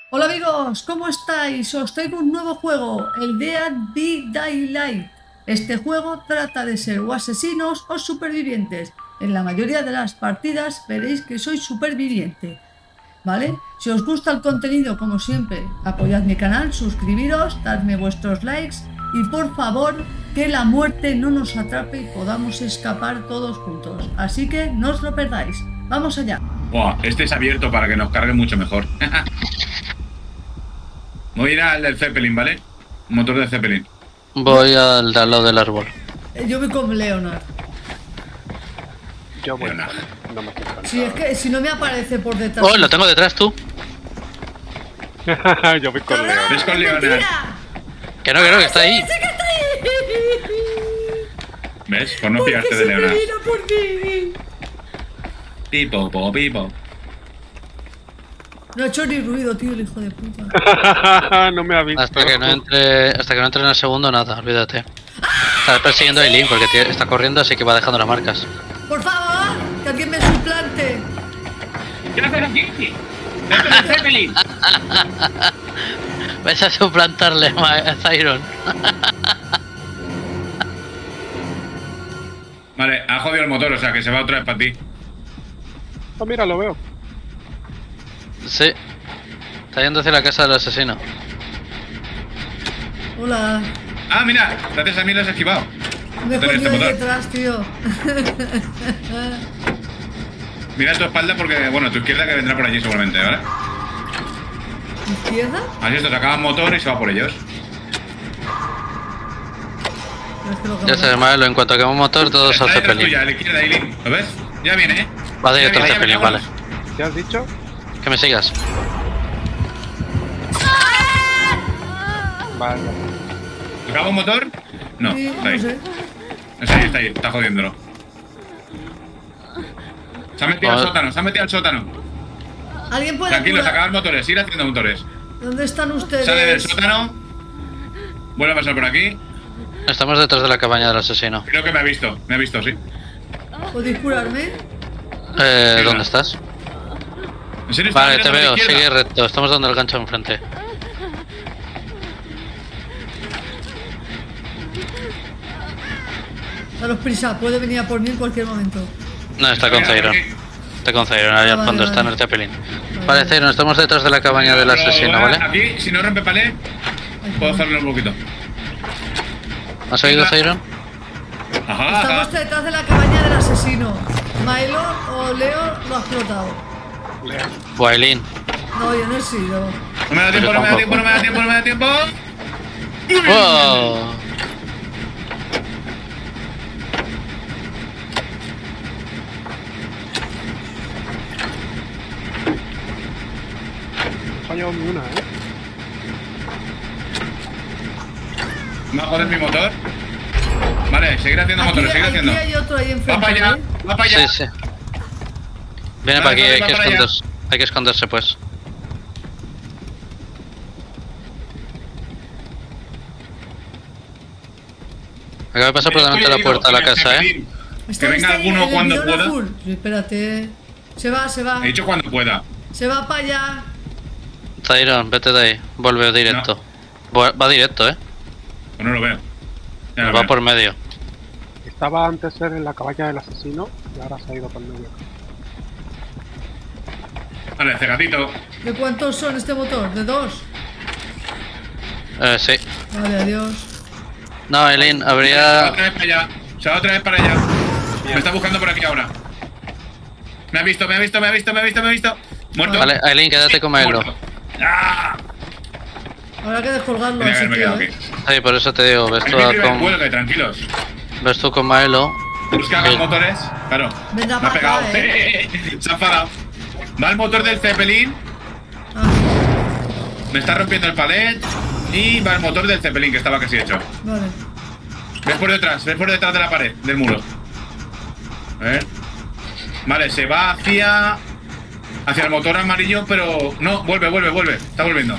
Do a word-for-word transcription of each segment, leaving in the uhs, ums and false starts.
Hola amigos, ¿cómo estáis? Os traigo un nuevo juego, el Dead by Daylight. Este juego trata de ser o asesinos o supervivientes. En la mayoría de las partidas veréis que soy superviviente, ¿vale? Si os gusta el contenido, como siempre, apoyad mi canal, suscribiros, dadme vuestros likes y por favor que la muerte no nos atrape y podamos escapar todos juntos. Así que no os lo perdáis. ¡Vamos allá! Buah, este es abierto para que nos cargue mucho mejor. Voy a ir al del Zeppelin, ¿vale? Motor de Zeppelin. Voy al de al lado del árbol. Eh, Yo voy con Leonard. Yo voy. Leonard. No me quiero Si es que si no me aparece por detrás. Oh, lo tengo detrás tú. Yo voy con ¡Cabrón! Leo. ¿Ves con Leonard? ¡Mentira! Que no, que no, que está ahí. ¡Sí que está ahí! ¿Ves? Por no ¿Por qué fiarte de siempre Leonard. vino por mí? Pipo, po, pipo. No ha hecho ni ruido, tío, el hijo de puta. No me ha visto. Hasta que no entre, hasta que no entre en el segundo, nada, olvídate. Está persiguiendo a Eileen porque tie- está corriendo, así que va dejando las marcas. Por favor, que alguien me suplante. ¿Qué haces aquí? ¡Dentro del Zeppelin! Vais a suplantarle, Ma- Zyron. Vale, ha jodido el motor, o sea que se va otra vez para ti. Oh, mira, lo veo. Sí. Está yendo hacia la casa del asesino. Hola. Ah, mira, gracias a mí lo has esquivado. Me he Ten este jodido ahí motor. detrás, tío. Mira tu espalda porque, bueno, tu izquierda que vendrá por allí seguramente, ¿vale? ¿Izquierda? Así esto, se acaba el motor y se va por ellos. No, es que lo Ya que se malo, en cuanto que un motor, todos Está al detrás Zeppelin. tuya, a la izquierda, Eileen. ¿Lo ves? Ya viene, ¿eh? Va Ya directo al viene, ya Zeppelin, viene, vale. vámonos. ¿Qué has dicho? Que me sigas. Vale. ¿Acaba un motor? No, Sí, está no ahí. sé. Está ahí, está ahí, está jodiéndolo. Se ha metido al Joder. sótano, se ha metido al sótano. ¿Alguien puede Tranquilos, curar? acaban motores, ir haciendo motores. ¿Dónde están ustedes? Sale del sótano. Vuelve a pasar por aquí. Estamos detrás de la cabaña del asesino. Creo que me ha visto, me ha visto, sí. ¿Podéis curarme? Eh, Sí, ¿dónde no. estás? ¿En serio está Vale, te mirando a la veo, izquierda? sigue recto. Estamos dando el gancho enfrente. Daros prisa, puede venir a por mí en cualquier momento. No, está con Mira, Zyron. aquí. Está con Zyron, allá al Vale, fondo, vale. está en el Zeppelin. Vale, Zyron, estamos detrás de la cabaña del Pero, asesino, ah, ¿vale? Aquí, si no rompe palé, puedo dejarlo un poquito. ¿Has oído, Venga. Zyron? Ajá, ajá. Estamos detrás de la cabaña del asesino. Milo o Leo lo ha explotado. Leo. Buailín. No, yo no he sido. No me da tiempo, no me da tiempo, no me da tiempo, no me da tiempo. ¡Wow! Fallado ni una, ¿eh? Me va a joder mi motor. Vale, seguir haciendo Aquí, motores, seguir aquí haciendo. hay otro ahí Va enfrente. para allá, ¿eh? va para Sí, allá. sí. Viene Vale, para aquí, vale, hay va que para allá. esconderse. Hay que esconderse, pues. Acaba de pasar por delante de la puerta de la casa, ¿eh? Está Que ahí, venga está ahí, alguno el cuando bidón pueda. azul. Sí, espérate. Se va, se va. He dicho cuando pueda. Se va para allá. Zyron, vete de ahí. Vuelve directo. Va va directo, ¿eh? Pues no lo veo. Ya lo Va veo. por medio. Estaba antes él en la cabaña del asesino y ahora se ha ido por medio. Vale, cegatito. ¿De cuántos son este motor? ¿De dos? Eh, sí. Vale, adiós. No, Eileen, Se va habría... otra vez para allá. Se va otra vez para allá. Me está buscando por aquí ahora. Me ha visto, me ha visto, me ha visto, me ha visto, me ha visto. Muerto. Vale, Eileen, quédate con Milo. Muerto. ¡Ah! Habrá que descolgarlo Tenía que así, haberme tío. quedado ¿eh? aquí. Sí, por eso te digo, ves Es tú, mi a primer con... vuelve, tranquilos. ves tú con Milo. Busca los motores. Claro. Vendrá Me ha para pegado. acá, ¿eh? Se ha enfadado. Va el motor del Zeppelin. Ah, Me está rompiendo el palet. Y va el motor del Zeppelin, que estaba casi hecho. vale. Ves por detrás, ves por detrás de la pared, del muro. A ver. Vale, se va hacia. Hacia el motor amarillo, pero. No, vuelve, vuelve, vuelve. Está volviendo.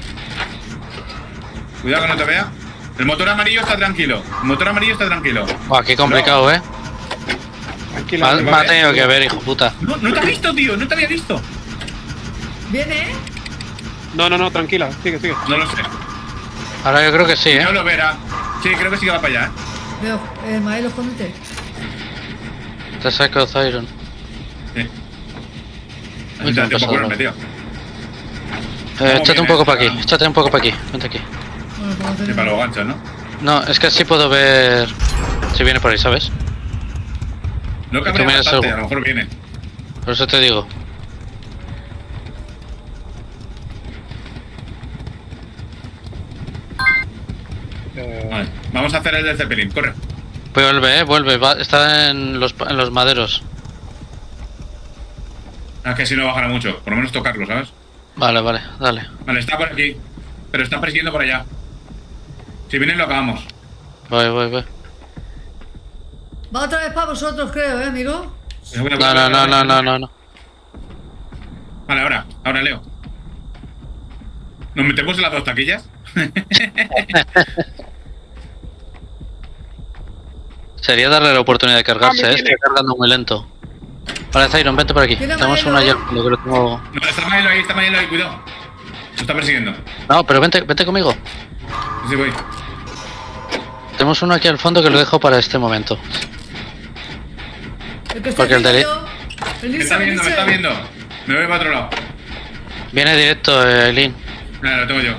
Cuidado que no te vea. El motor amarillo está tranquilo. El motor amarillo está tranquilo. Buah, qué complicado, ¿eh? Tranquila. Me, me ha tenido que ver, hijo puta. No, no te ha visto, tío, no te había visto. ¿Viene? No, no, no, tranquila, sigue, sigue. No lo sé. Ahora yo creo que sí, ¿eh? No lo verá. Sí, creo que sí que va para allá, ¿eh? Veo, eh, Maelo, escóndete. Te saco Zyron. Sí. Uy, Date qué un poco pasada. enorme, tío. Eh, échate viene un poco esta? para aquí, échate un poco para aquí. Vente aquí. Bueno, como Sí, tenemos. para los ganchos, ¿no? No, es que así puedo ver si viene por ahí, ¿sabes? No Tú cambia miras bastante, algo. a lo mejor viene. Por eso te digo. Eh, Vale, vamos a hacer el del Zeppelin, corre. Vuelve, eh, vuelve. Va, está en los, en los maderos. Ah, que si no bajará mucho, por lo menos tocarlo, ¿sabes? Vale, vale, dale. Vale, está por aquí, pero está persiguiendo por allá. Si vienen lo acabamos. Voy, voy, voy. Va otra vez para vosotros, creo, ¿eh, amigo? No, no, no, no, no, no, no. Vale, ahora, ahora Leo. ¿Nos metemos en las dos taquillas? Sería darle la oportunidad de cargarse, Ah, me eh. tiene. Está cargando muy lento. Vale, Zyron, vente por aquí. Tiene Tenemos Maelo, uno ayer, ¿eh? lo que lo tengo... No, está Maelo ahí, está Maelo ahí, cuidado. Lo está persiguiendo. No, pero vente, vente conmigo. Sí, voy. Tenemos uno aquí al fondo que lo dejo para este momento. El que está Porque el de- yo. Me está viendo, me está viendo. Me voy para otro lado. Viene directo, eh, Eileen. Vale, lo tengo yo.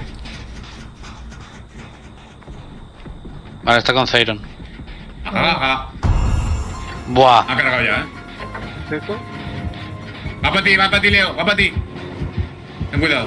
Vale, está con Zyron. Ajá, ajá. Buah. Ha cargado ya, ¿eh? ¿Es eso? Va para ti, va para ti, Leo, va para ti. Ten cuidado.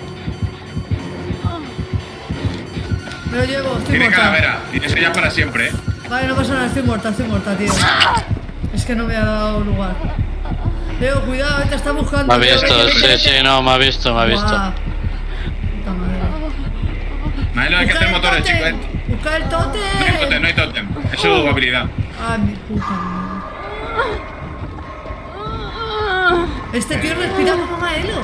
Me lo llevo, estoy Tiene muerta. calavera. Y eso ya para siempre, ¿eh? Vale, no pasa nada, estoy muerta, estoy muerta, tío. Es que no me ha dado lugar. Leo, cuidado, eh, te está buscando. Me ha Leo, visto, vete, sí, vete, sí, vete. no, me ha visto, me ha visto. Guau. Puta madre. Maelo, hay que hacer motores, chicos. tótem, busca el tótem. No hay totem, no hay totem. Es su habilidad. Ay, mi puta madre. Este tío respira como Maelo.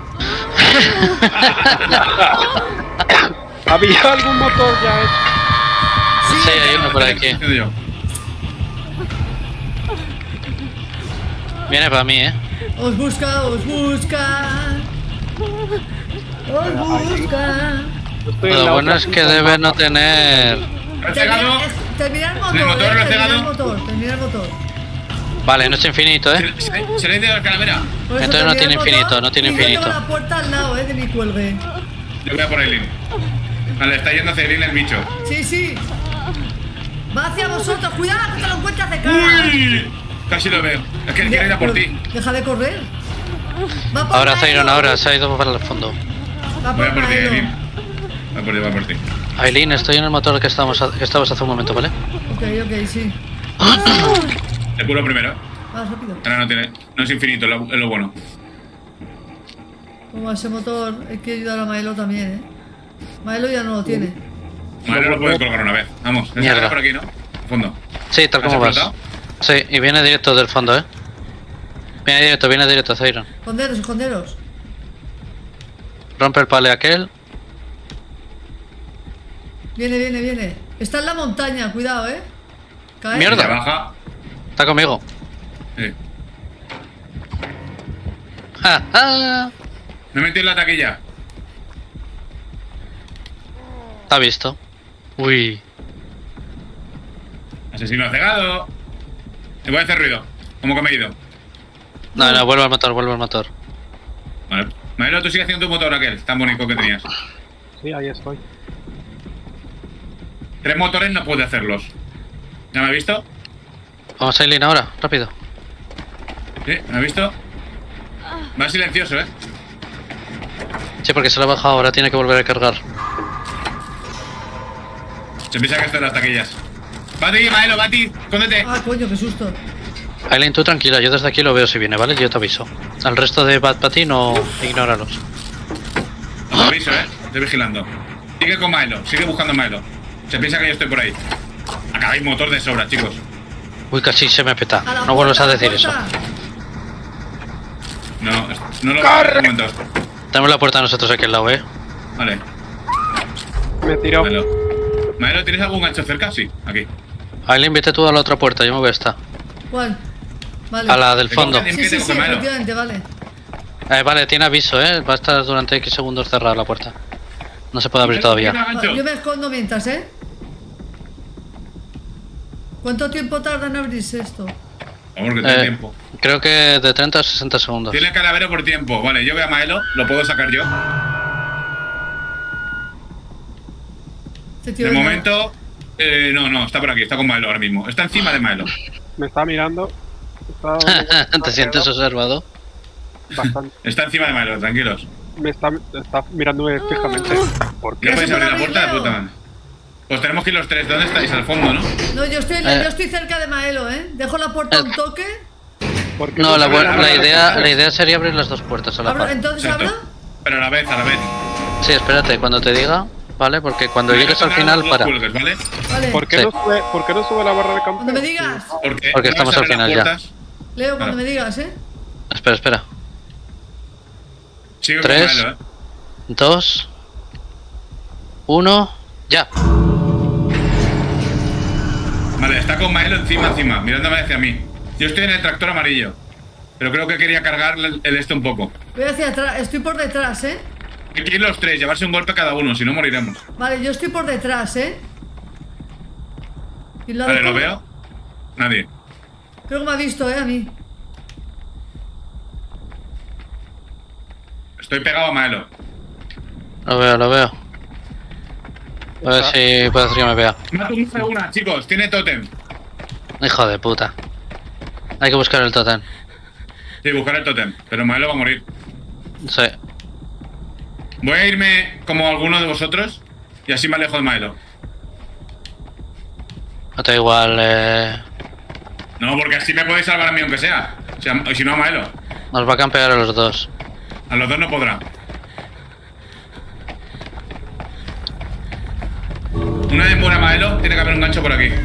¿Había algún motor ya hecho? Sí, hay uno por aquí. Haciendo yo. Viene para mí, eh. Os busca, os busca. Os busca. Yo estoy en Lo la bueno otra es que punta. debe no tener... ¿Lo he cegado? Termina, eh, termina el motor, ¿El motor eh, lo he termina el cegado? motor, termina el motor. Vale, no es infinito, eh. Se, se, se le ha ido la calavera. Por eso Entonces no termina tiene el motor infinito, no tiene y yo infinito. tengo la puerta al lado, eh, de mi cuelgue. Yo voy a por Eileen. Vale, está yendo hacia Eileen el bicho. Sí, sí. Va hacia vosotros, cuidado que te lo encuentras de cara. ¡Uy! Casi lo veo. Es que quiere ir a por ti. Deja de correr. Va por Ahora Maelo. Zyron, ahora se ha ido para el fondo. Va Voy a por por ti, Maelo. Eileen. Voy a por ti, voy a por ti. Aileen, estoy en el motor que estábamos, que estabas hace un momento, ¿vale? Ok, ok, sí. Te curo primero. Va rápido. Ahora no tiene. No es infinito, es lo, es lo bueno. Como ese motor, hay que ayudar a Maelo también, eh. Maelo ya no lo tiene. Maelo lo puede colgar una vez. Vamos, esa Mierda. está por aquí, ¿no? Al fondo. Sí, tal ¿Has como vas. explotado? Sí, y viene directo del fondo, eh. Viene directo, viene directo, Zyron. Esconderos, esconderos. Rompe el pale aquel. Viene, viene, viene. Está en la montaña, cuidado, eh. Cae. Mierda. Ya baja. Está conmigo. Sí. ¡Ja, ja! Me he metido en la taquilla. Está visto. Uy. Asesino cegado. Te voy a hacer ruido. Como que me he ido. No, no, vuelve al motor, vuelve al motor. Vale. Maelo, tú sigues haciendo tu motor aquel, tan bonito que tenías. Sí, ahí estoy. Tres motores no puede hacerlos. ¿Ya me ha visto? Vamos a Aileen ahora, rápido. Sí, ¿me ha visto? Va silencioso, ¿eh? Sí, porque se lo ha bajado ahora, tiene que volver a cargar. Se piensa que esto de las taquillas. Bati, Maelo, Bati, escóndete. Ah, coño, qué susto. Aileen, tú tranquila, yo desde aquí lo veo si viene, ¿vale? Yo te aviso. Al resto de Bad Patty no ignóralos. Os aviso, ¿eh? Estoy vigilando. Sigue con Maelo, sigue buscando a Maelo. Se piensa que yo estoy por ahí. Acabáis motor de sobra, chicos. Uy, casi se me peta. A la No vuelvas puerta, a la decir eso. puerta. No, no lo ¡Corre! veo. Un momento. Tenemos la puerta nosotros aquí al lado, ¿eh? Vale, Me tiró. Maelo. Maelo, ¿tienes algún gancho cerca? Sí, aquí. Aileen, vete tú a la otra puerta, yo me voy a esta. ¿Cuál? Vale. A la del fondo. Venga, Sí, sí, sí, Maelo. efectivamente, vale. Eh, vale, tiene aviso, eh. Va a estar durante X segundos cerrada la puerta. No se puede abrir todavía. Yo me escondo mientras, ¿eh? ¿Cuánto tiempo tarda en abrirse esto? Vamos, que tiene Eh, tiempo. creo que de treinta a sesenta segundos. Tiene calavero por tiempo. Vale, yo veo a Maelo. Lo puedo sacar yo. Este tío De es- momento. Eh, no, no, está por aquí. Está con Maelo ahora mismo. Está encima de Maelo. Me está mirando. Está ¿Te sientes observado? bastante. Está encima de Maelo, tranquilos. Me está, está mirándome fijamente. ¿Por ¿No qué? Ya podéis se puede abrir la puerta de abrir, puta Leo. madre? Pues tenemos que ir los tres. ¿Dónde estáis? Al fondo, ¿no? No, yo estoy, Eh. yo estoy cerca de Maelo, ¿eh? Dejo la puerta un toque. ¿Por qué No, la, se bu- abre la barra de idea, contacto? la idea sería abrir las dos puertas a la ¿Abro- par. ¿Entonces Exacto. abro? Pero a la vez, a la vez. Sí, espérate, cuando te diga, ¿vale? Porque cuando Me llegues voy a al tomar final, los dos para. pulgues, ¿vale? Vale. ¿Por qué, Sí. no sube, ¿Por qué no sube la barra de campo? Cuando me digas. Porque, Porque no estamos se al abren las final ya. puertas. Leo, cuando Claro. me digas, ¿eh? Espera, espera. Sigue Tres. con Maelo, ¿eh? Dos. Uno. Ya. Vale, está con Maelo encima, encima, mirándome hacia mí. Yo estoy en el tractor amarillo. Pero creo que quería cargar el, el este un poco. Voy hacia atrás. Estoy por detrás, ¿eh? Hay que ir los tres, llevarse un golpe cada uno, si no moriremos. Vale, yo estoy por detrás, ¿eh? ¿Y la Vale, loco? ¿lo veo? Nadie. Creo que me ha visto, ¿eh? A mí. Estoy pegado a Maelo. Lo veo, lo veo. A ver si puede hacer que me vea. Mato un C uno, chicos, tiene tótem. Hijo de puta. Hay que buscar el tótem. Sí, buscar el tótem, pero Maelo va a morir. Sí. Voy a irme como alguno de vosotros y así me alejo de Maelo. No te da igual, eh. No, porque así me podéis salvar a mí aunque sea. O sea, y si no a Maelo. Nos va a campear a los dos. A los dos no podrá. Una vez muera Maelo, tiene que haber un gancho por aquí.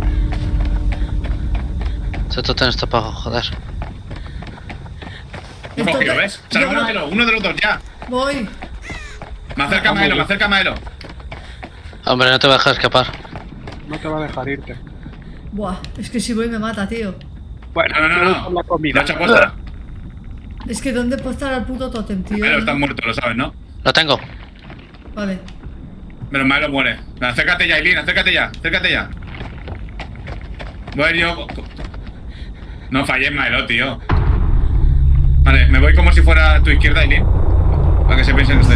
Ese tótem está para joder. Lo he Esto cogido, te- ¿ves? Salva a yo- Maelo, uno de los dos, ya. Voy. Me acerca Maelo, me acerca Maelo. Hombre, no te va a dejar escapar. No te va a dejar irte. Buah, es que si voy me mata, tío. Bueno, No, no, no, vamos no. por la Lo comida. he hecho aposta. Es que ¿dónde puede estar el puto tótem, tío? Maelo está muerto, lo sabes, ¿no? Lo tengo. Vale. Pero Maelo muere. Acércate ya, Eileen, acércate ya, acércate ya. Voy a ir yo. No fallé en Maelo, tío. Vale, me voy como si fuera a tu izquierda, Eileen. Para que se piense que estoy.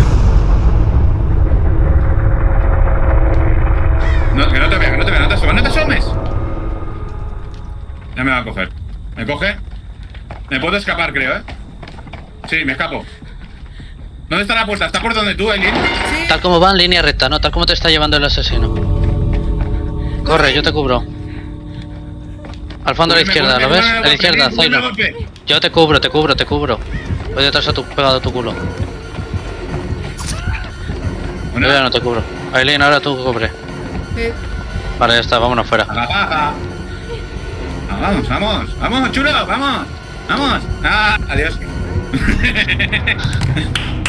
No, que no te vea, que no te vea, no te asomes, no te asomes. Ya me va a coger. ¿Me coge? Me puedo escapar, creo, ¿eh? Sí, me escapo. ¿Dónde está la puerta? ¿Está por donde tú, Eileen? Sí. Tal como va en línea recta, ¿no? Tal como te está llevando el asesino. Corre, yo te cubro. Al fondo a la Cúbreme, izquierda, ¿lo cúbreme, ves? A cúbreme, la izquierda, cúbreme, Zoilo. golpe. Yo te cubro, te cubro, te cubro. Voy detrás a tu, pegado a tu culo. Una. Yo ya no te cubro. Aileen, ahora tú cubre. Eh, Vale, ya está, vámonos fuera. Baja, baja. Vamos, vamos, vamos, chulo, vamos, vamos. Ah, adiós.